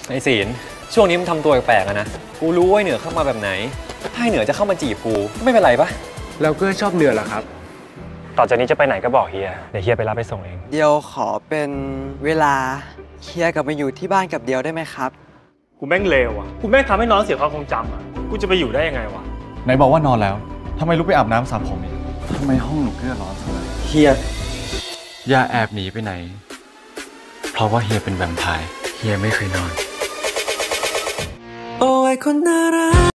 ไอ้ศีลช่วงนี้มันทำตัวแปลกๆนะกูรู้ว่าเหนือเข้ามาแบบไหนถ้าเหนือจะเข้ามาจีบกูไม่เป็นไรปะแล้วก็ชอบเหนือเหรอครับต่อจากนี้จะไปไหนก็บอกเฮียเดี๋ยวเฮียไปรับไปส่งเองเดียวขอเป็นเวลาเฮียกลับมาอยู่ที่บ้านกับเดียวได้ไหมครับกูแม่งเลวอ่ะกูแม่งทำให้น้องเสียความทรงจำอ่ะกูจะไปอยู่ได้ยังไงวะไหนบอกว่านอนแล้วทำไมลุกไปอาบน้ำสระผมอีกทำไมห้องหนูเกื้อร้อนจังเลยเฮียอย่าแอบหนีไปไหนเพราะว่าเฮียเป็นแวมไพร์เฮียไม่เคยนอนโอ้ยคนน่ารัก